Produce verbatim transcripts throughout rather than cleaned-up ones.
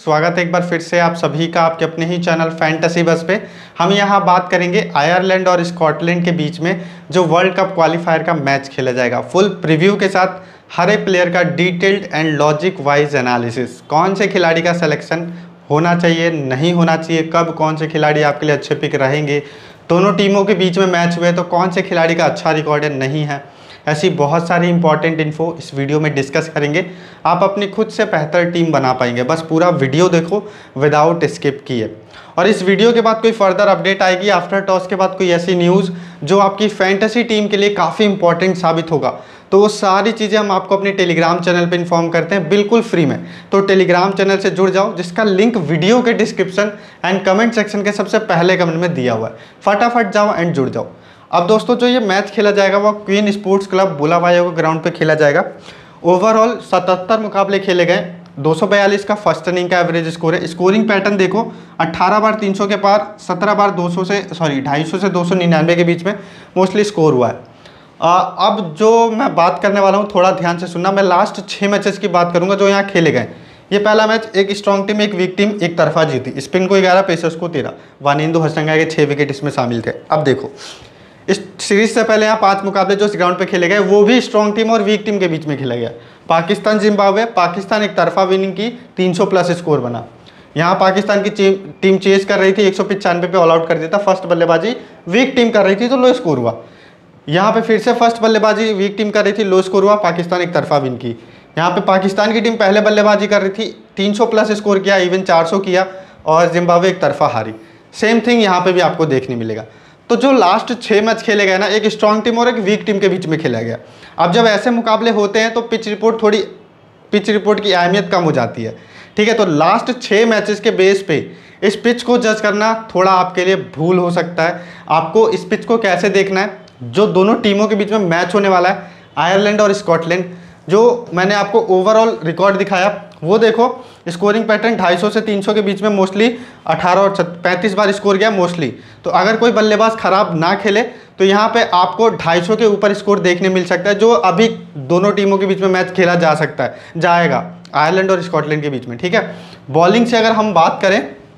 स्वागत है एक बार फिर से आप सभी का आपके अपने ही चैनल फैंटेसी बस पे। हम यहाँ बात करेंगे आयरलैंड और स्कॉटलैंड के बीच में जो वर्ल्ड कप क्वालिफायर का मैच खेला जाएगा, फुल प्रीव्यू के साथ हर एक प्लेयर का detailed and logic wise analysis. कौन से खिलाड़ी का सिलेक्शन होना चाहिए, नहीं होना चाहिए, कब कौन से खिलाड़ी आपके लिए अच्छे पिक रहेंगे, दोनों टीमों के बीच में मैच हुए तो कौन से खिलाड़ी का अच्छा रिकॉर्ड है, नहीं है, ऐसी बहुत सारी इंपॉर्टेंट इन्फो इस वीडियो में डिस्कस करेंगे। आप अपनी खुद से बेहतर टीम बना पाएंगे, बस पूरा वीडियो देखो विदाउट स्किप किए। और इस वीडियो के बाद कोई फर्दर अपडेट आएगी आफ्टर टॉस के बाद, कोई ऐसी न्यूज़ जो आपकी फैंटेसी टीम के लिए काफ़ी इंपॉर्टेंट साबित होगा, तो वो सारी चीज़ें हम आपको अपने टेलीग्राम चैनल पे इन्फॉर्म करते हैं बिल्कुल फ्री में। तो टेलीग्राम चैनल से जुड़ जाओ, जिसका लिंक वीडियो के डिस्क्रिप्शन एंड कमेंट सेक्शन के सबसे पहले कमेंट में दिया हुआ है। फटाफट जाओ एंड जुड़ जाओ। अब दोस्तों, जो ये मैच खेला जाएगा वो क्वीन स्पोर्ट्स क्लब बुलावायो के ग्राउंड पे खेला जाएगा। ओवरऑल सतहत्तर मुकाबले खेले गए, दो सौ बयालीस का फर्स्ट इनिंग का एवरेज स्कोर है। स्कोरिंग पैटर्न देखो, अट्ठारह बार तीन सौ के पार, सत्रह बार दो सौ से सॉरी ढाई सौ से दो सौ निन्यानवे के बीच में मोस्टली स्कोर हुआ है। आ, अब जो मैं बात करने वाला हूँ थोड़ा ध्यान से सुनना। मैं लास्ट छः मैचेस की बात करूँगा जो यहाँ खेले गए। ये पहला मैच एक स्ट्रॉन्ग टीम एक वीक टीम एक तरफा जीती। स्पिन को ग्यारह, पेसर्स को तेरह, वानिंदु हसरंगा के छः विकेट इसमें शामिल थे। अब देखो, इस सीरीज से पहले यहाँ पांच मुकाबले जो इस ग्राउंड पे खेले गए वो भी स्ट्रॉन्ग टीम और वीक टीम के बीच में खेला गया। पाकिस्तान जिम्बाब्वे, पाकिस्तान एक तरफा विनिंग की, तीन सौ प्लस स्कोर बना। यहाँ पाकिस्तान की टीम चेज कर रही थी, एक सौ पचानवे पे ऑल आउट कर दिया था। फर्स्ट बल्लेबाजी वीक टीम कर रही थी तो लो स्कोर हुआ। यहाँ पे फिर से फर्स्ट बल्लेबाजी वीक टीम कर रही थी, लो स्कोर हुआ, पाकिस्तान एक तरफा विन की। यहाँ पे पाकिस्तान की टीम पहले बल्लेबाजी कर रही थी, तीन सौ प्लस स्कोर किया, इवन चार सौ किया, और जिम्बाब्वे एक तरफा हारी। सेम थिंग यहाँ पे भी आपको देखने मिलेगा। तो जो लास्ट छः मैच खेले गए ना, एक स्ट्रॉन्ग टीम और एक वीक टीम के बीच में खेला गया। अब जब ऐसे मुकाबले होते हैं तो पिच रिपोर्ट थोड़ी पिच रिपोर्ट की अहमियत कम हो जाती है, ठीक है। तो लास्ट छः मैचेस के बेस पे इस पिच को जज करना थोड़ा आपके लिए भूल हो सकता है। आपको इस पिच को कैसे देखना है, जो दोनों टीमों के बीच में मैच होने वाला है आयरलैंड और स्कॉटलैंड, जो मैंने आपको ओवरऑल रिकॉर्ड दिखाया वो देखो। स्कोरिंग पैटर्न ढाई सौ से तीन सौ के बीच में मोस्टली अठारह और पैंतीस बार स्कोर गया मोस्टली। तो अगर कोई बल्लेबाज खराब ना खेले तो यहाँ पे आपको ढाई सौ के ऊपर स्कोर देखने मिल सकता है, जो अभी दोनों टीमों के बीच में मैच खेला जा सकता है जाएगा आयरलैंड और स्कॉटलैंड के बीच में, ठीक है। बॉलिंग से अगर हम बात करें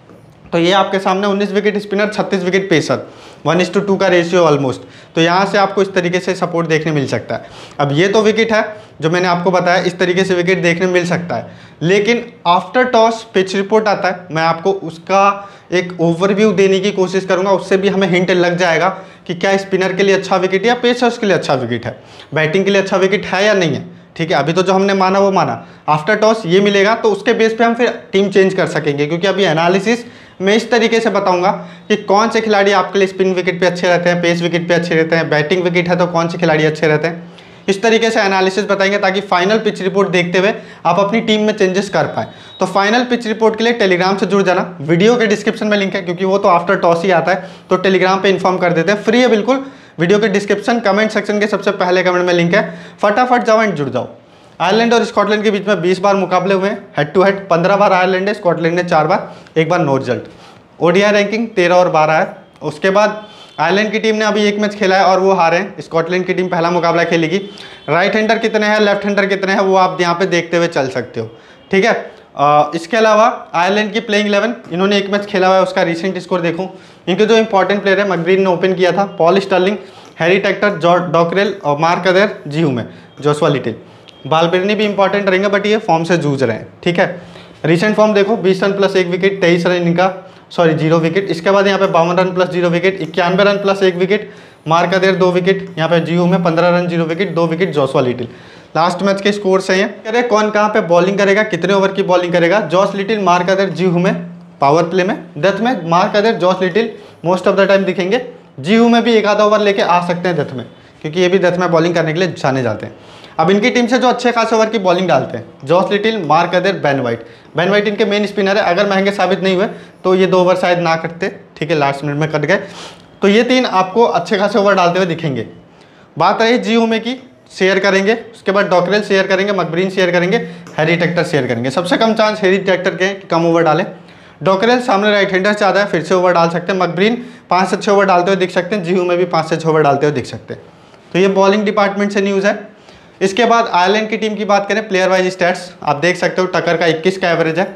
तो ये आपके सामने उन्नीस विकेट स्पिनर, छत्तीस wicket pacer, one is to two का रेशियो ऑलमोस्ट। तो यहाँ से आपको इस तरीके से सपोर्ट देखने मिल सकता है। अब ये तो विकेट है जो मैंने आपको बताया, इस तरीके से विकेट देखने मिल सकता है। लेकिन आफ्टर टॉस पिच रिपोर्ट आता है, मैं आपको उसका एक ओवरव्यू देने की कोशिश करूंगा, उससे भी हमें हिंट लग जाएगा कि क्या स्पिनर के लिए अच्छा विकेट है या पेसर्स के लिए अच्छा विकेट है, बैटिंग के लिए अच्छा विकेट है या नहीं है, ठीक है। अभी तो जो हमने माना वो माना, आफ्टर टॉस ये मिलेगा तो उसके बेस पे हम फिर टीम चेंज कर सकेंगे, क्योंकि अभी एनालिसिस मैं इस तरीके से बताऊंगा कि कौन से खिलाड़ी आपके लिए स्पिन विकेट पे अच्छे रहते हैं, पेस विकेट पे अच्छे रहते हैं, बैटिंग विकेट है तो कौन से खिलाड़ी अच्छे रहते हैं। इस तरीके से एनालिसिस बताएंगे ताकि फाइनल पिच रिपोर्ट देखते हुए आप अपनी टीम में चेंजेस कर पाएँ। तो फाइनल पिच रिपोर्ट के लिए टेलीग्राम से जुड़ जाना, वीडियो के डिस्क्रिप्शन में लिंक है, क्योंकि वो तो आफ्टर टॉस ही आता है। तो टेलीग्राम पर इन्फॉर्म कर देते हैं, फ्री है बिल्कुल। वीडियो के डिस्क्रिप्शन कमेंट सेक्शन के सबसे पहले कमेंट में लिंक है, फटाफट जाओ एंड जुड़ जाओ। आयरलैंड और स्कॉटलैंड के बीच में बीस बार मुकाबले हुए हैं हेड टू हेड, पंद्रह बार आयरलैंड है, स्कॉटलैंड ने चार बार, एक बार नो रिजल्ट। ओडीआई रैंकिंग तेरह और बारह है। उसके बाद आयरलैंड की टीम ने अभी एक मैच खेला है और वो हारे हैं। स्कॉटलैंड की टीम पहला मुकाबला खेलेगी। राइट हैंडर कितने हैं, लेफ्ट हैंडर कितने हैं, वो आप यहाँ पे देखते हुए चल सकते हो, ठीक है। आ, इसके अलावा आयरलैंड की प्लेइंग इलेवन, इन्होंने एक मैच खेला हुआ है, उसका रिसेंट स्कोर देखो। इनके जो इंपॉर्टेंट प्लेयर है, मकब्रीन ने ओपन किया था, Paul Stirling, Harry Tector, George Dockrell और मार्क अदेर, जीहू में जोशुआ लिटिल। बालबिर्नी भी इंपॉर्टेंट रहेंगे, बट ये फॉर्म से जूझ रहे हैं, ठीक है। रिसेंट फॉर्म देखो, बीस रन प्लस एक विकेट, तेईस रन इनका सॉरी जीरो विकेट। इसके बाद यहाँ पे बावन रन प्लस जीरो विकेट, इक्यानवे रन प्लस एक विकेट, मार्क अदेर दो विकेट, यहाँ पे जीहू में पंद्रह रन जीरो विकेट, दो wicket Joshua Little. Last match के स्कोर से हैं, कह रहे कौन कहाँ पे बॉलिंग करेगा, कितने ओवर की बॉलिंग करेगा। जॉस लिटिल, मार्क अदेर जीहू में पावर प्ले में, डेथ में Mark Adair, Josh Little most of the time दिखेंगे। जीहू में भी एक आधा ओवर लेके आ सकते हैं डेथ में, क्योंकि ये भी डेथ में बॉलिंग करने के लिए जाने जाते हैं। अब इनकी टीम से जो अच्छे खास ओवर की बॉलिंग डालते हैं, Josh Little, Mark Adair, Ben White. Ben White इनके मेन स्पिनर है, अगर महंगे साबित नहीं हुए तो ये दो ओवर शायद ना करते, ठीक है, लास्ट मिनट में कट गए। तो ये तीन आपको अच्छे खासे ओवर डालते हुए दिखेंगे। बात रही जीहू में की, शेयर करेंगे, उसके बाद डॉकरेल शेयर करेंगे, मकब्रीन शेयर करेंगे, हैरी टेक्टर शेयर करेंगे। सबसे कम चांस हैरी टेक्टर के कि कम ओवर डालें। डॉकरेल सामने राइट हैंडर ज़्यादा है, फिर से ओवर डाल सकते हैं। मकब्रीन पाँच से छः ओवर डालते हुए दिख सकते हैं, जीहू में भी पाँच से छः ओवर डालते हुए दिख सकते हैं। तो ये बॉलिंग डिपार्टमेंट से न्यूज़ है। इसके बाद आयरलैंड की टीम की बात करें, प्लेयर वाइज स्टैट्स आप देख सकते हो। टकर का इक्कीस का एवरेज है,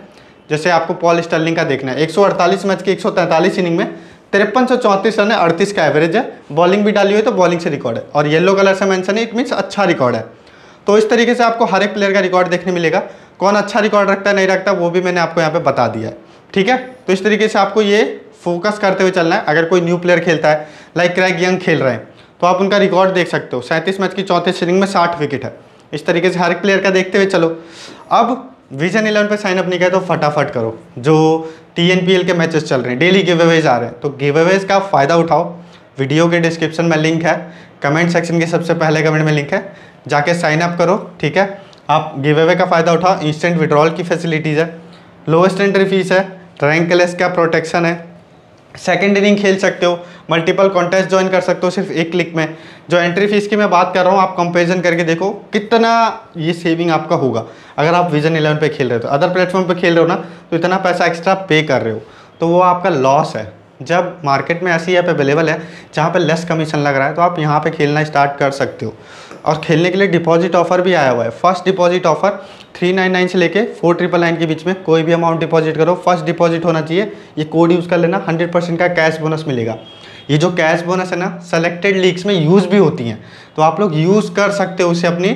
जैसे आपको पॉल स्टर्लिंग का देखना है, एक सौ अड़तालीस मैच की एक सौ तैंतालीस इनिंग में तिरपन सौ चौंतीस रन है, अड़तीस का एवरेज है, बॉलिंग भी डाली हुई है तो बॉलिंग से रिकॉर्ड है, और येलो कलर से मेंशन है, इट मीन्स अच्छा रिकॉर्ड है। तो इस तरीके से आपको हर एक प्लेयर का रिकॉर्ड देखने मिलेगा, कौन अच्छा रिकॉर्ड रखता है नहीं रखता वो भी मैंने आपको यहाँ पे बता दिया है, ठीक है। तो इस तरीके से आपको ये फोकस करते हुए चलना है। अगर कोई न्यू प्लेयर खेलता है, लाइक क्रैग यंग खेल रहे हैं, तो आप उनका रिकॉर्ड देख सकते हो, सैंतीस मैच की चौंतीस इनिंग में साठ विकेट है। इस तरीके से हर एक प्लेयर का देखते हुए चलो। अब विजन इलेवन पे साइन अप नहीं किया तो फटाफट करो, जो टीएनपीएल के मैचेस चल रहे हैं, डेली गिवअवेज आ रहे हैं, तो गिवअवेज का फ़ायदा उठाओ। वीडियो के डिस्क्रिप्शन में लिंक है, कमेंट सेक्शन के सबसे पहले कमेंट में लिंक है, जाके साइन अप करो, ठीक है। आप गिवअवे का फ़ायदा उठाओ, इंस्टेंट विड्रॉल की फैसिलिटीज़ है, लोएस्ट एंट्री फीस है, रैंकलेस का प्रोटेक्शन है, सेकंड इनिंग खेल सकते हो, मल्टीपल कॉन्टेस्ट ज्वाइन कर सकते हो सिर्फ एक क्लिक में। जो एंट्री फीस की मैं बात कर रहा हूँ, आप कंपेरिजन करके देखो कितना ये सेविंग आपका होगा अगर आप विजन इलेवन पे खेल रहे हो। तो अदर प्लेटफॉर्म पे खेल रहे हो ना, तो इतना पैसा एक्स्ट्रा पे कर रहे हो तो वो आपका लॉस है। जब मार्केट में ऐसी ऐप अवेलेबल है जहाँ पे लेस कमीशन लग रहा है, तो आप यहाँ पे खेलना स्टार्ट कर सकते हो। और खेलने के लिए डिपॉजिट ऑफर भी आया हुआ है। First deposit offer three nine nine से लेके फोर ट्रिपल नाइन के बीच में कोई भी अमाउंट डिपॉजिट करो, फर्स्ट डिपॉजिट होना चाहिए। ये कोड यूज़ कर लेना, हंड्रेड परसेंट का कैश बोनस मिलेगा। ये जो कैश बोनस है ना, सेलेक्टेड लीग्स में यूज़ भी होती हैं, तो आप लोग यूज़ कर सकते हो उसे। अपनी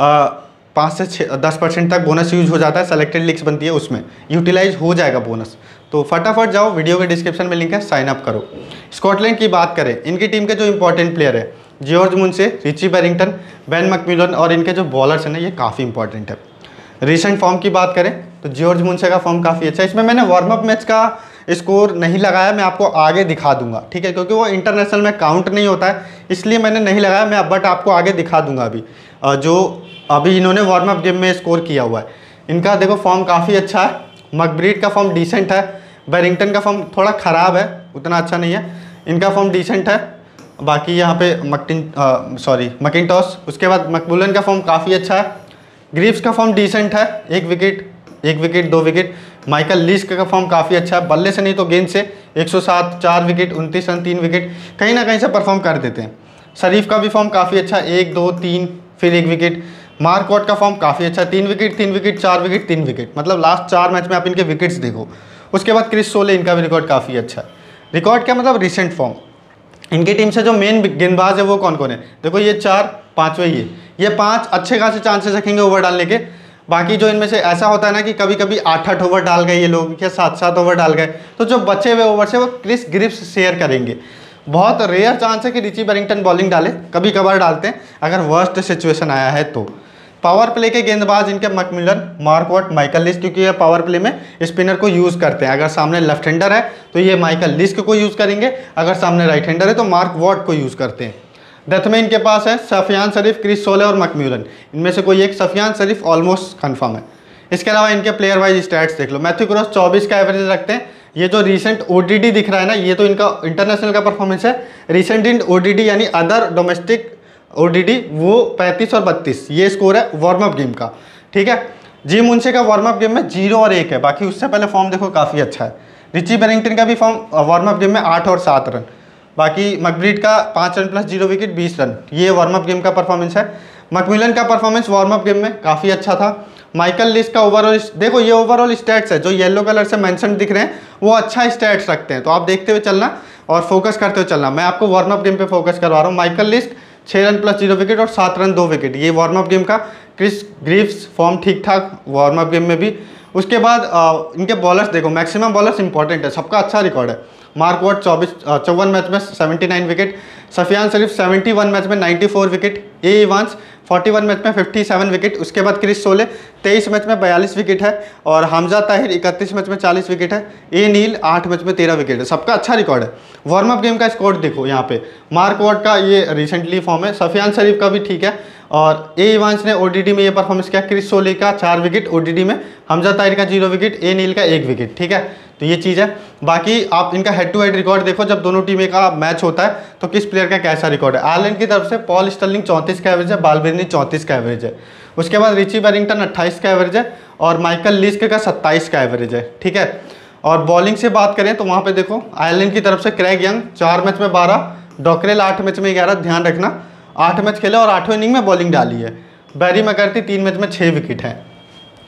पाँच से छः दस परसेंट तक बोनस यूज हो जाता है, सेलेक्टेड लीग्स बनती है उसमें यूटिलाइज हो जाएगा बोनस। तो फटाफट जाओ, वीडियो के डिस्क्रिप्शन में लिंक है, साइन अप करो। स्कॉटलैंड की बात करें, इनकी टीम के जो इंपॉर्टेंट प्लेयर है, George Munsey, Richie Berrington, Ben McMillan, और इनके जो बॉलर्स हैं ना, ये काफ़ी इंपॉर्टेंट है। रिसेंट फॉर्म की बात करें तो जॉर्ज मुनसे का फॉर्म काफ़ी अच्छा है। इसमें मैंने वार्म अप मैच का स्कोर नहीं लगाया, मैं आपको आगे दिखा दूंगा, ठीक है, क्योंकि वो इंटरनेशनल में काउंट नहीं होता है, इसलिए मैंने नहीं लगाया मैं, बट आपको आगे दिखा दूंगा अभी जो अभी इन्होंने वार्म अप गेम में स्कोर किया हुआ है। इनका देखो फॉर्म काफ़ी अच्छा है, मकब्रीड का फॉर्म डिसेंट है, बैरिंगटन का फॉर्म थोड़ा ख़राब है, उतना अच्छा नहीं है, इनका फॉर्म डिसेंट है। बाकी यहाँ पे मकिन सॉरी मैकिंटॉश, उसके बाद मैकमिलन का फॉर्म काफ़ी अच्छा है, ग्रीव्स का फॉर्म डिसेंट है, एक विकेट एक विकेट दो विकेट। माइकल लिस्क का फॉर्म काफ़ी अच्छा है, बल्ले से नहीं तो गेंद से एक सौ सात, चार विकेट, उनतीस रन, तीन विकेट, कहीं ना कहीं से परफॉर्म कर देते हैं। शरीफ का भी फॉर्म काफ़ी अच्छा है, एक दो तीन फिर एक विकेट। मार्क वॉट का फॉर्म काफ़ी अच्छा है, तीन विकेट तीन विकेट चार विकेट तीन विकेट, मतलब लास्ट चार मैच में आप इनके विकेट्स देखो। उसके बाद क्रिस सोले, इनका भी रिकॉर्ड काफ़ी अच्छा है। रिकॉर्ड क्या मतलब रिसेंट फॉर्म। इनकी टीम से जो मेन गेंदबाज है वो कौन कौन है, देखो ये चार, पाँचवें ये ये पाँच अच्छे खासे चांसेस रखेंगे ओवर डालने के। बाकी जो इनमें से ऐसा होता है ना कि कभी कभी आठ आठ ओवर डाल गए ये लोग, या सात सात ओवर डाल गए, तो जो बचे हुए ओवर से वो क्रिस ग्रिव्स शेयर करेंगे। बहुत रेयर चांस है कि रिची बैरिंगटन बॉलिंग डाले, कभी कभार डालते हैं अगर वर्स्ट सिचुएशन आया है तो। पावर प्ले के गेंदबाज इनके McMillan, Mark Watt, Michael Leask, क्योंकि ये पावर प्ले में स्पिनर को यूज़ करते हैं। अगर सामने लेफ्ट हैंडर है तो ये माइकल लिस्क को यूज़ करेंगे, अगर सामने राइट हैंडर है तो मार्क वॉट को यूज़ करते हैं। डेथ में इनके पास है सफियान शरीफ, क्रिस सोले और मैकमिलन, इनमें से कोई एक। सफियान शरीफ ऑलमोस्ट कन्फर्म है। इसके अलावा इनके प्लेयर वाइज स्टैट्स देख लो। मैथ्यू क्रॉस चौबीस का एवरेज रखते हैं। ये जो रिसेंट ओडीडी दिख रहा है ना, ये तो इनका इंटरनेशनल का परफॉर्मेंस है। रिसेंट इन ओडीडी यानी अदर डोमेस्टिक ओडीडी वो पैंतीस और बत्तीस, ये स्कोर है वार्म अप गेम का, ठीक है। जी मुनसे का वार्म अप गेम में जीरो और एक है, बाकी उससे पहले फॉर्म देखो काफ़ी अच्छा है। रिची बैरिंगटन का भी फॉर्म वार्म अप गेम में आठ और सात रन। बाकी मकब्रीड का पाँच रन प्लस जीरो विकेट, बीस रन, ये वार्म अप गेम का परफॉर्मेंस है। मैकमिलन का परफॉर्मेंस वार्म अप गेम में काफ़ी अच्छा था। माइकल लिस्क का ओवरऑल देखो, ये ओवरऑल स्टैट्स है जो येलो कलर से मेंशन दिख रहे हैं, वो अच्छा स्टैट्स रखते हैं, तो आप देखते हुए चलना और फोकस करते हुए चलना। मैं आपको वार्म अप गेम पे फोकस करवा रहा हूँ। माइकल लिस्क छः रन प्लस जीरो विकेट और सात रन दो विकेट, ये वार्म अप गेम का। क्रिस ग्रीव्स फॉर्म ठीक ठाक वार्म अप गेम में भी। उसके बाद आ, इनके बॉलर्स देखो, मैक्सिमम बॉलर्स इंपॉर्टेंट है, सबका अच्छा रिकॉर्ड है। मार्क वॉट चौबीस चौवन मैच में seventy nine wicket, Safyaan Sharif seventy one match में ninety four wicket, A Evans forty one match में फिफ्टी सेवन विकेट। उसके बाद क्रिस सोले तेईस मैच में बयालीस विकेट है, और हमजा ताहिर इकतीस मैच में चालीस विकेट है। ए नील आठ मैच में तेरह विकेट है, सबका अच्छा रिकॉर्ड है। वार्म अप गेम का स्कोर देखो यहाँ पे, मार्क वॉट का ये रिसेंटली फॉर्म है, सफियान शरीफ का भी ठीक है, और ए इवांस ने ओडीडी में ये परफॉर्मेंस किया। क्रिस सोले का चार विकेट ओडीडी में, हमजा ताहिर का जीरो विकेट, ए नील का एक विकेट, ठीक है। तो ये चीज़ है। बाकी आप इनका हेड टू हेड रिकॉर्ड देखो, जब दोनों टीमें का मैच होता है तो किस प्लेयर का कैसा रिकॉर्ड है। आयरलैंड की तरफ से पॉल स्टर्लिंग चौंतीस का एवरेज है, बालबिर्नी चौंतीस का एवरेज है। उसके बाद रिची बैरिंगटन अट्ठाईस का एवरेज है, और माइकल लिस्क का सत्ताईस का एवरेज है, ठीक है। और बॉलिंग से बात करें तो वहाँ पे देखो, आयरलैंड की तरफ से क्रैग यंग चार मैच में बारह, डॉकरेल आठ मैच में ग्यारह, ध्यान रखना आठ मैच खेले और आठवें इनिंग में बॉलिंग डाली है। बैरी मैकर्थी तीन मैच में छः विकेट है।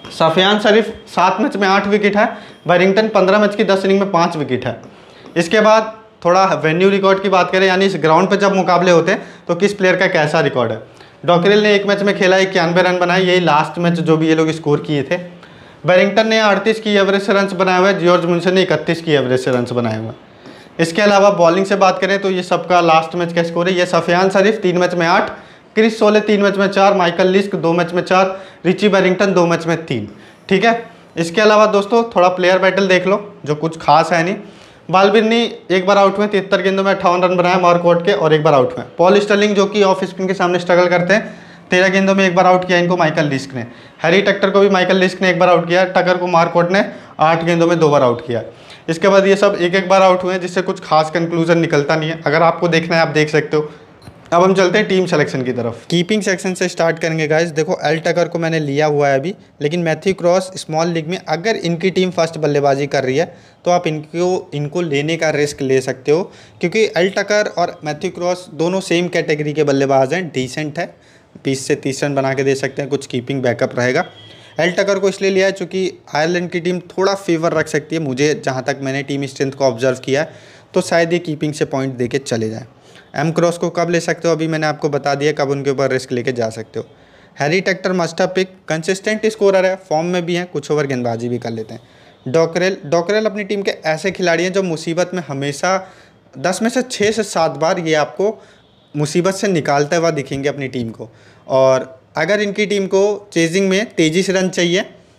सफियान शरीफ सात मैच में आठ विकेट है, बैरिंगटन पंद्रह मैच की दस इनिंग में पाँच विकेट है। इसके बाद थोड़ा वेन्यू रिकॉर्ड की बात करें, यानी इस ग्राउंड पर जब मुकाबले होते हैं तो किस प्लेयर का कैसा रिकॉर्ड है। डॉकरेल ने एक मैच में खेला, इक्यानवे रन बनाए, यही लास्ट मैच जो भी ये लोग स्कोर किए थे। बैरिंगटन ने अड़तीस की एवरेज से रन्स बनाए हुए, जॉर्ज मुंशी ने इकतीस की एवरेज से रन्स बनाए हुए। इसके अलावा बॉलिंग से बात करें तो ये सबका लास्ट मैच का स्कोर है। ये सफियान शरीफ तीन मैच में आठ, क्रिस सोले तीन मैच में चार, माइकल लिस्क दो मैच में चार, रिची बैरिंगटन दो मैच में तीन। ठीक है, इसके अलावा दोस्तों थोड़ा प्लेयर बैटल देख लो, जो कुछ खास है नहीं। बालबिर्नी एक बार आउट हुए, तिहत्तर गेंदों में अट्ठावन रन बनाए मार्कवुड के, और एक बार आउट हुए। पॉल स्टर्लिंग जो कि ऑफ स्पिन के सामने स्ट्रगल करते हैं, तेरह गेंदों में एक बार आउट किया इनको माइकल लिस्क ने। हैरी टक्टर को भी माइकल लिस्क ने एक बार आउट किया, टकर को मार्कवुड ने आठ गेंदों में दो बार आउट किया। इसके बाद ये सब एक एक बार आउट हुए हैं, जिससे कुछ खास कंक्लूजन निकलता नहीं है। अगर आपको देखना है आप देख सकते हो। अब हम चलते हैं टीम सिलेक्शन की तरफ। कीपिंग सेक्शन से स्टार्ट करेंगे गाइस। देखो एल टकर को मैंने लिया हुआ है अभी, लेकिन मैथ्यू क्रॉस स्मॉल लीग में अगर इनकी टीम फर्स्ट बल्लेबाजी कर रही है तो आप इनको इनको लेने का रिस्क ले सकते हो, क्योंकि एल टकर और मैथ्यू क्रॉस दोनों सेम कैटेगरी के बल्लेबाज हैं, डिसेंट है, बीस से तीस रन बना के दे सकते हैं, कुछ कीपिंग बैकअप रहेगा। एल टकर को इसलिए लिया है चूँकि आयरलैंड की टीम थोड़ा फेवर रख सकती है, मुझे जहाँ तक मैंने टीम स्ट्रेंथ को ऑब्जर्व किया है, तो शायद ये कीपिंग से पॉइंट दे के चले जाएँ। एम क्रॉस को कब ले सकते हो अभी मैंने आपको बता दिया, कब उनके ऊपर रिस्क लेके जा सकते हो। Harry Tector must have pick, consistent scorer है, फॉर्म में भी हैं, कुछ ओवर गेंदबाजी भी कर लेते हैं। डॉकरेल डॉकरेल अपनी टीम के ऐसे खिलाड़ी हैं जो मुसीबत में हमेशा दस में से छः से सात बार ये आपको मुसीबत से निकालते हुआ दिखेंगे अपनी टीम को। और अगर इनकी टीम को चेजिंग में तेज़ी से रन चाहिए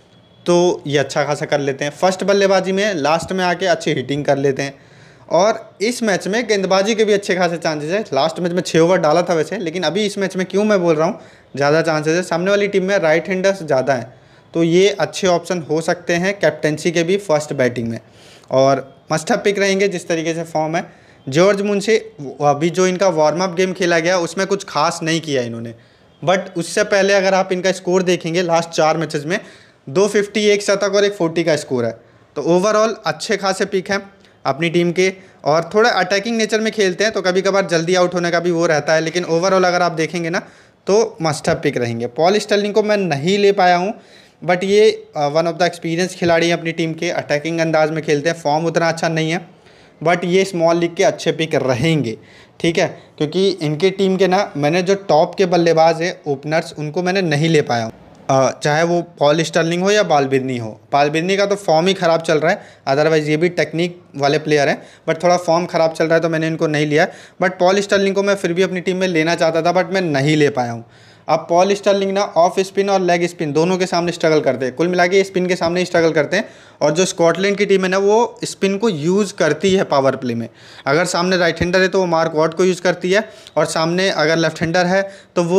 तो ये अच्छा खासा कर लेते हैं। फर्स्ट बल्लेबाजी में लास्ट में आके अच्छी हिटिंग कर लेते हैं, और इस मैच में गेंदबाजी के भी अच्छे खासे चांसेस है। लास्ट मैच में छः ओवर डाला था वैसे, लेकिन अभी इस मैच में क्यों मैं बोल रहा हूँ ज़्यादा चांसेस है, सामने वाली टीम में राइट हैंडर्स ज़्यादा हैं, तो ये अच्छे ऑप्शन हो सकते हैं कैप्टेंसी के भी फर्स्ट बैटिंग में, और मस्ट हैव पिक रहेंगे जिस तरीके से फॉर्म है। जॉर्ज मुंशी अभी जो इनका वार्म अप गेम खेला गया उसमें कुछ खास नहीं किया इन्होंने, बट उससे पहले अगर आप इनका स्कोर देखेंगे लास्ट चार मैचेस में दो फिफ्टी, एक शतक और एक फोर्टी का स्कोर है, तो ओवरऑल अच्छे खासे पिक हैं अपनी टीम के। और थोड़ा अटैकिंग नेचर में खेलते हैं तो कभी कभार जल्दी आउट होने का भी वो रहता है, लेकिन ओवरऑल अगर आप देखेंगे ना तो मस्ट हैव पिक रहेंगे। पॉल स्टर्लिंग को मैं नहीं ले पाया हूँ, बट ये वन ऑफ द एक्सपीरियंस खिलाड़ी हैं अपनी टीम के, अटैकिंग अंदाज में खेलते हैं, फॉर्म उतना अच्छा नहीं है, बट ये स्मॉल लीग के अच्छे पिक रहेंगे। ठीक है, क्योंकि इनके टीम के ना मैंने जो टॉप के बल्लेबाज हैं ओपनर्स उनको मैंने नहीं ले पाया हूँ, चाहे वो पॉल स्टर्लिंग हो या बालबिर्नी हो। बालबिर्नी का तो फॉर्म ही ख़राब चल रहा है, अदरवाइज़ ये भी टेक्निक वाले प्लेयर हैं, बट थोड़ा फॉर्म ख़राब चल रहा है तो मैंने इनको नहीं लिया। बट पॉल स्टर्लिंग को मैं फिर भी अपनी टीम में लेना चाहता था, बट मैं नहीं ले पाया हूँ। अब पॉल स्टर्लिंग ना ऑफ स्पिन और लेग स्पिन दोनों के सामने स्ट्रगल करते हैं, कुल मिला के स्पिन के सामने ही स्ट्रगल करते हैं, और जो स्कॉटलैंड की टीम है ना वो स्पिन को यूज़ करती है पावर प्ले में। अगर सामने राइट हैंडर है तो वो मार्कवुड को यूज़ करती है, और सामने अगर लेफ्ट हैंडर है तो वो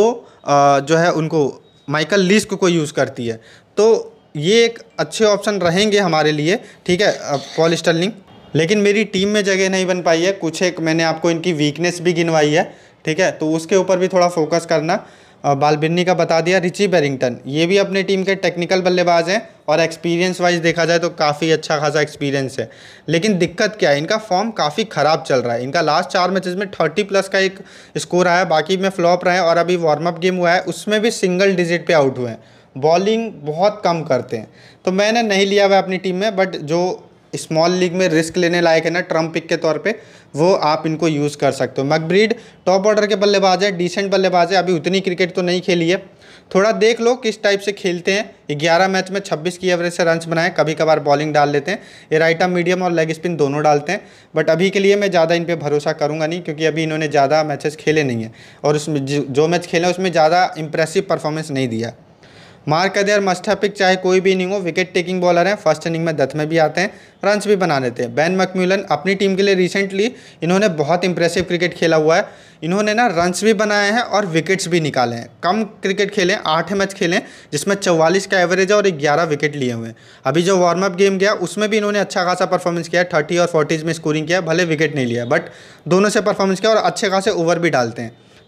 जो है उनको माइकल लिस्क को यूज़ करती है। तो ये एक अच्छे ऑप्शन रहेंगे हमारे लिए। ठीक है, पॉल स्टर्लिंग, लेकिन मेरी टीम में जगह नहीं बन पाई है, कुछ एक मैंने आपको इनकी वीकनेस भी गिनवाई है। ठीक है, तो उसके ऊपर भी थोड़ा फोकस करना। बालबिर्नी का बता दिया। रिची बैरिंगटन ये भी अपने टीम के टेक्निकल बल्लेबाज हैं, और एक्सपीरियंस वाइज देखा जाए तो काफ़ी अच्छा खासा एक्सपीरियंस है, लेकिन दिक्कत क्या है, इनका फॉर्म काफ़ी ख़राब चल रहा है। इनका लास्ट चार मैचेस में थर्टी प्लस का एक स्कोर आया, बाकी में फ्लॉप रहे हैं, और अभी वार्म अप गेम हुआ है उसमें भी सिंगल डिजिट पे आउट हुए हैं। बॉलिंग बहुत कम करते हैं, तो मैंने नहीं लिया हुआ अपनी टीम में, बट जो स्मॉल लीग में रिस्क लेने लायक है ना ट्रम्प पिक के तौर पे, वो आप इनको यूज़ कर सकते हो। मैकब्रीड टॉप ऑर्डर के बल्लेबाज है, डिसेंट बल्लेबाज है, अभी उतनी क्रिकेट तो नहीं खेली है, थोड़ा देख लो किस टाइप से खेलते हैं। ग्यारह मैच में छब्बीस की एवरेज से रन्स बनाए, कभी कभार बॉलिंग डाल लेते हैं, ये राइट आर्म मीडियम और लेग स्पिन दोनों डालते हैं, बट अभी के लिए मैं ज़्यादा इन पर भरोसा करूँगा नहीं, क्योंकि अभी इन्होंने ज़्यादा मैचेस खेले नहीं हैं, और उसमें जो मैच खेले उसमें ज़्यादा इंप्रेसिव परफॉर्मेंस नहीं दिया। Mark Adair must have pick, चाहे कोई भी इनिंग हो, विकेट टेकिंग बॉलर हैं, फर्स्ट इनिंग में दस में भी आते हैं, रन्स भी बना देते हैं। बेन मैकम्यूलन अपनी टीम के लिए रिसेंटली इन्होंने बहुत इंप्रेसिव क्रिकेट खेला हुआ है, इन्होंने ना रन्स भी बनाए हैं और विकेट्स भी निकाले हैं। कम क्रिकेट खेले, आठ मैच खेले जिसमें चौवालीस का एवरेज है और ग्यारह विकेट लिए हुए हैं। अभी जो वार्म अप गेम गया उसमें भी इन्होंने अच्छा खासा परफॉर्मेंस किया, थर्टी और फोर्टीज़ में स्कोरिंग किया, भले विकेट नहीं लिया, बट दोनों से परफॉर्मेंस किया और अच्छे खासे ओवर भी डालते हैं। तो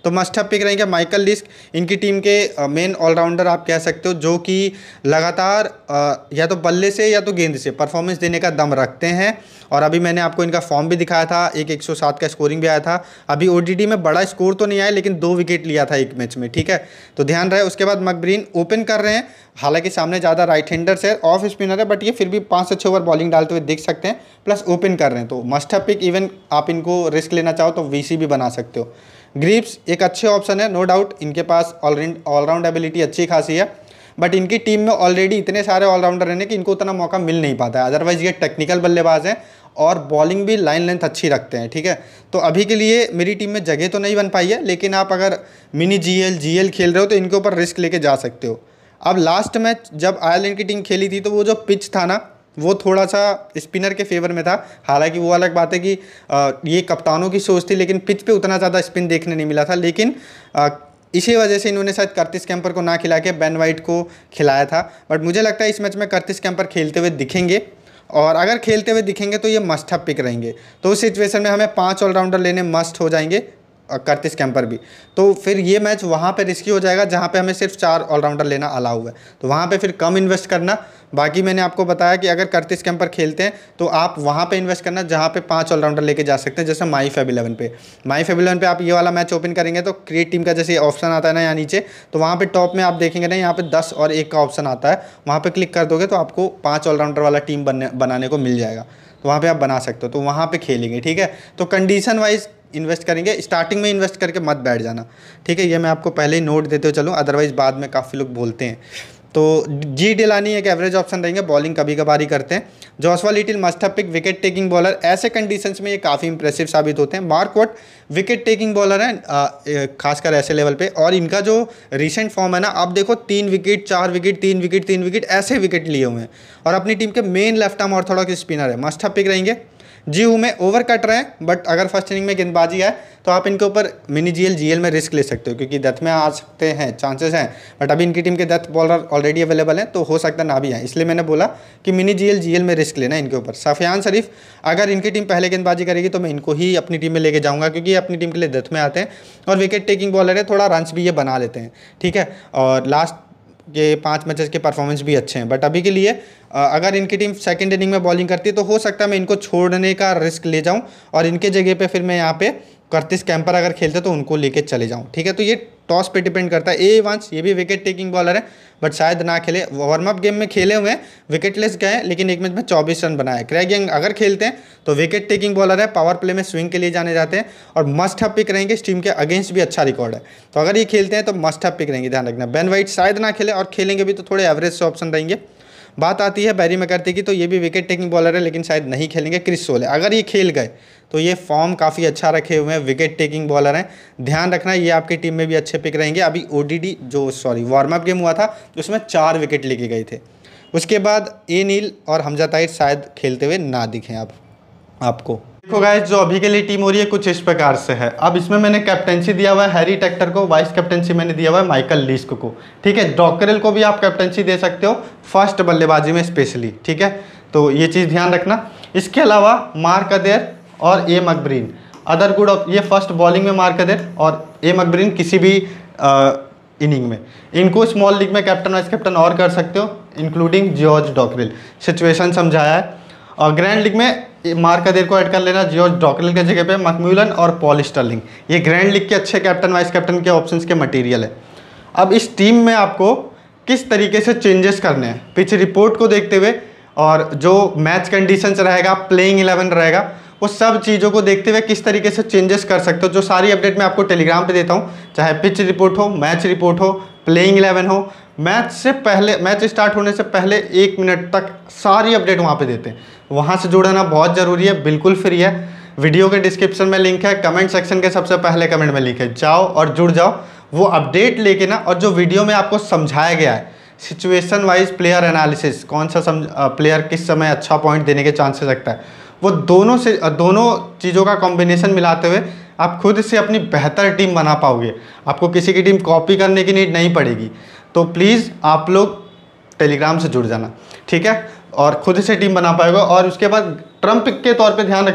तो मस्ट हैव पिक रहेंगे माइकल लिस्क, इनकी टीम के मेन ऑलराउंडर आप कह सकते हो, जो कि लगातार uh, या तो बल्ले से या तो गेंद से परफॉर्मेंस देने का दम रखते हैं। और अभी मैंने आपको इनका फॉर्म भी दिखाया था, एक एक सौ सात का स्कोरिंग भी आया था। अभी ओडीडी में बड़ा स्कोर तो नहीं आया, लेकिन दो विकेट लिया था एक मैच में, ठीक है, तो ध्यान रहे। उसके बाद मैकब्रीन ओपन कर रहे हैं, हालांकि सामने ज़्यादा राइट हैंडर्स है, ऑफ स्पिनर है, बट ये फिर भी पाँच से छः ओवर बॉलिंग डालते हुए देख सकते हैं, प्लस ओपन कर रहे हैं, तो मस्ट हैव पिक। इवन आप इनको रिस्क लेना चाहो तो वीसी भी बना सकते हो। ग्रीव्स एक अच्छे ऑप्शन है, नो डाउट, इनके पास ऑलराउंड एबिलिटी अच्छी खासी है, बट इनकी टीम में ऑलरेडी इतने सारे ऑलराउंडर रहने कि इनको उतना मौका मिल नहीं पाता है। अदरवाइज ये टेक्निकल बल्लेबाज हैं और बॉलिंग भी लाइन लेंथ अच्छी रखते हैं, ठीक है। तो अभी के लिए मेरी टीम में जगह तो नहीं बन पाई है, लेकिन आप अगर मिनी जीएल जीएल खेल रहे हो तो इनके ऊपर रिस्क लेके जा सकते हो। अब लास्ट मैच जब आयरलैंड की टीम खेली थी तो वो जो पिच था ना, वो थोड़ा सा स्पिनर के फेवर में था। हालांकि वो अलग बात है कि आ, ये कप्तानों की सोच थी, लेकिन पिच पे उतना ज़्यादा स्पिन देखने नहीं मिला था। लेकिन आ, इसी वजह से इन्होंने शायद कर्टिस कैंपर को ना खिला के बेन वाइट को खिलाया था। बट मुझे लगता है इस मैच में कर्टिस कैंपर खेलते हुए दिखेंगे, और अगर खेलते हुए दिखेंगे तो ये मस्ट हैव पिक रहेंगे। तो उस सिचुएशन में हमें पाँच ऑलराउंडर लेने मस्ट हो जाएंगे, कर्टिस कैंपर भी। तो फिर ये मैच वहाँ पे रिस्की हो जाएगा जहाँ पे हमें सिर्फ चार ऑलराउंडर लेना अलाउ है, तो वहाँ पे फिर कम इन्वेस्ट करना। बाकी मैंने आपको बताया कि अगर कर्टिस कैंपर खेलते हैं तो आप वहाँ पे इन्वेस्ट करना जहाँ पे पांच ऑलराउंडर लेके जा सकते हैं, जैसे माई फैब इलेवन पे। माई फैब इलेवन पे आप ये वाला मैच ओपन करेंगे तो क्रिएट टीम का जैसे ऑप्शन आता है ना यहाँ नीचे, तो वहाँ पे टॉप में आप देखेंगे ना, यहाँ पे दस और एक का ऑप्शन आता है, वहाँ पे क्लिक कर दोगे तो आपको पाँच ऑलराउंडर वाला टीम बनने बनाने को मिल जाएगा, तो वहाँ पर आप बना सकते हो, तो वहाँ पर खेलेंगे, ठीक है। तो कंडीशन वाइज इन्वेस्ट करेंगे, स्टार्टिंग में इन्वेस्ट करके मत बैठ जाना, ठीक है। ये मैं आपको पहले ही नोट देते हो चलूँ, अदरवाइज बाद में काफ़ी लोग बोलते हैं। तो जी डिलानी एक एवरेज ऑप्शन रहेंगे, बॉलिंग कभी कभार ही करते हैं। Joshua Little must have pick, wicket taking bowler, ऐसे कंडीशंस में ये काफ़ी इंप्रेसिव साबित होते हैं। Mark Watt wicket taking bowler हैं, खासकर ऐसे लेवल पे, और इनका जो रिसेंट फॉर्म है ना, आप देखो तीन विकेट चार विकेट तीन विकेट तीन विकेट ऐसे विकेट लिए हुए हैं, और अपनी टीम के main left arm orthodox spinner है, मस्ट हैव पिक रहेंगे। जी हूँ में ओवर कट रहे हैं, बट अगर फर्स्ट इनिंग में गेंदबाजी है तो आप इनके ऊपर मिनी जीएल जीएल में रिस्क ले सकते हो, क्योंकि डेथ में आ सकते हैं, चांसेस हैं। बट अभी इनकी टीम के डेथ बॉलर ऑलरेडी अवेलेबल हैं, तो हो सकता ना भी है, इसलिए मैंने बोला कि मिनी जीएल जीएल में रिस्क लेना है इनके ऊपर। सफियान शरीफ, अगर इनकी टीम पहले गेंदबाजी करेगी तो मैं इनको ही अपनी टीम में लेके जाऊँगा, क्योंकि ये अपनी टीम के लिए डेथ में आते हैं और विकेट टेकिंग बॉलर है, थोड़ा रन्स भी ये बना लेते हैं, ठीक है। और लास्ट ये पांच मैचेस के परफॉर्मेंस भी अच्छे हैं। बट अभी के लिए अगर इनकी टीम सेकंड इनिंग में बॉलिंग करती है तो हो सकता है मैं इनको छोड़ने का रिस्क ले जाऊं, और इनके जगह पे फिर मैं यहाँ पे कर्टिस कैंपर अगर खेलते तो उनको लेके चले जाऊं, ठीक है। तो ये टॉस पे डिपेंड करता है। ए वांस ये भी विकेट टेकिंग बॉलर है, बट शायद ना खेले, वार्म अप गेम में खेले हुए हैं, विकेटलेस गए, लेकिन एक मैच में चौबीस रन बनाए। क्रैग यंग अगर खेलते हैं तो विकेट टेकिंग बॉलर है, पावर प्ले में स्विंग के लिए जाने जाते हैं, और मस्ट हैव पिक रहेंगे। इस टीम के अगेंस्ट भी अच्छा रिकॉर्ड है, तो अगर ये खेलते हैं तो मस्ट हैव पिक रहेंगे, ध्यान रखना। बेन वाइट शायद ना खेले, और खेलेंगे भी तो थोड़े एवरेज से ऑप्शन रहेंगे। बात आती है बैरी मैकर्थी की, तो ये भी विकेट टेकिंग बॉलर है, लेकिन शायद नहीं खेलेंगे। क्रिस सोले अगर ये खेल गए तो ये फॉर्म काफ़ी अच्छा रखे हुए हैं, विकेट टेकिंग बॉलर हैं, ध्यान रखना, ये आपकी टीम में भी अच्छे पिक रहेंगे। अभी ओडीडी जो सॉरी वार्म अप गेम हुआ था उसमें चार विकेट लेके गए थे। उसके बाद ए नील और हमजा ताहिर शायद खेलते हुए ना दिखें आप आपको। देखो गाइस, जो अभी के लिए टीम हो रही है कुछ इस प्रकार से है। अब इसमें मैंने कैप्टेंसी दिया हुआ है हैरी टेक्टर को, वाइस कैप्टेंसी मैंने दिया हुआ है माइकल लिस्क को, ठीक है। डॉकरेल को भी आप कैप्टेंसी दे सकते हो फर्स्ट बल्लेबाजी में स्पेशली, ठीक है, तो ये चीज़ ध्यान रखना। इसके अलावा मार्क अदेर और A McBrine other good off, ये फर्स्ट बॉलिंग में मार्क अदेर और ए मैकब्रीन किसी भी आ, इनिंग में, इनको स्मॉल लीग में कैप्टन वाइस कैप्टन और कर सकते हो, इंक्लूडिंग जॉर्ज डॉकरेल। सिचुएशन समझाया है। और ग्रैंड लीग में मार्क अदेर को ऐड कर लेना जॉर्ज डॉकरेल के जगह पे, मैकम्यूलन और पॉल स्टर्लिंग, ये ग्रैंड लीग के अच्छे कैप्टन वाइस कैप्टन के ऑप्शंस के मटेरियल है। अब इस टीम में आपको किस तरीके से चेंजेस करने हैं, पिच रिपोर्ट को देखते हुए और जो मैच कंडीशंस रहेगा, प्लेइंग इलेवन रहेगा, वो सब चीज़ों को देखते हुए किस तरीके से चेंजेस कर सकते हो, जो सारी अपडेट मैं आपको टेलीग्राम पे देता हूँ, चाहे पिच रिपोर्ट हो, मैच रिपोर्ट हो, प्लेइंग इलेवन हो, मैच से पहले, मैच स्टार्ट होने से पहले एक मिनट तक सारी अपडेट वहाँ पे देते हैं। वहाँ से जुड़ना बहुत ज़रूरी है, बिल्कुल फ्री है। वीडियो के डिस्क्रिप्शन में लिंक है, कमेंट सेक्शन के सबसे पहले कमेंट में लिंक है, जाओ और जुड़ जाओ, वो अपडेट लेके ना। और जो वीडियो में आपको समझाया गया है सिचुएशन वाइज प्लेयर एनालिसिस, कौन सा समझ प्लेयर किस समय अच्छा पॉइंट देने के चांसेस रखता है, वो दोनों से दोनों चीज़ों का कॉम्बिनेशन मिलाते हुए आप खुद से अपनी बेहतर टीम बना पाओगे। आपको किसी की टीम कॉपी करने की नीड नहीं पड़ेगी। तो प्लीज़ आप लोग टेलीग्राम से जुड़ जाना, ठीक है, और खुद से टीम बना पाएगा। और उसके बाद ट्रम्प के तौर पे ध्यान रखना,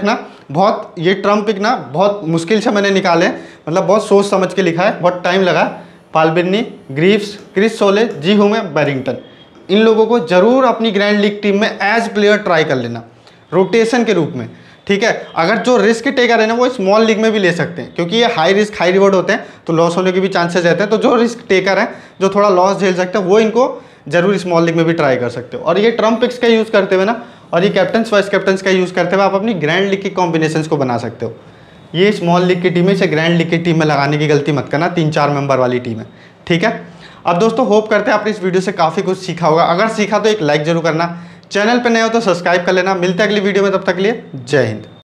बहुत ये ट्रम्प पिक ना बहुत मुश्किल से मैंने निकाले, मतलब बहुत सोच समझ के लिखा है, बहुत टाइम लगा। पाल बिन्नी, ग्रीव्स, क्रिस सोले, जी हुमे, बैरिंगटन, इन लोगों को जरूर अपनी ग्रैंड लीग टीम में एज प्लेयर ट्राई कर लेना रोटेशन के रूप में, ठीक है। अगर जो रिस्क टेकर है ना वो स्मॉल लीग में भी ले सकते हैं, क्योंकि ये हाई रिस्क हाई रिवॉर्ड होते हैं, तो लॉस होने के भी चांसेस रहते हैं। तो जो रिस्क टेकर है, जो थोड़ा लॉस झेल सकते हैं, वो इनको जरूर स्मॉल लीग में भी ट्राई कर सकते हो। और ये ट्रम्प पिक्स का यूज़ करते हुए ना, और ये कैप्टन्स वाइस कैप्टन्स का यूज़ करते हुए आप अपनी ग्रैंड लीग की कॉम्बिनेशंस को बना सकते हो। ये स्मॉल लीग की टीम है, इसे ग्रैंड लीग की टीम में लगाने की गलती मत करना, तीन चार मेंबर वाली टीम है, ठीक है। अब दोस्तों होप करते हैं आपने इस वीडियो से काफ़ी कुछ सीखा होगा। अगर सीखा तो एक लाइक जरूर करना, चैनल पर नए हो तो सब्सक्राइब कर लेना। मिलते हैं अगली वीडियो में, तब तक के लिए जय हिंद।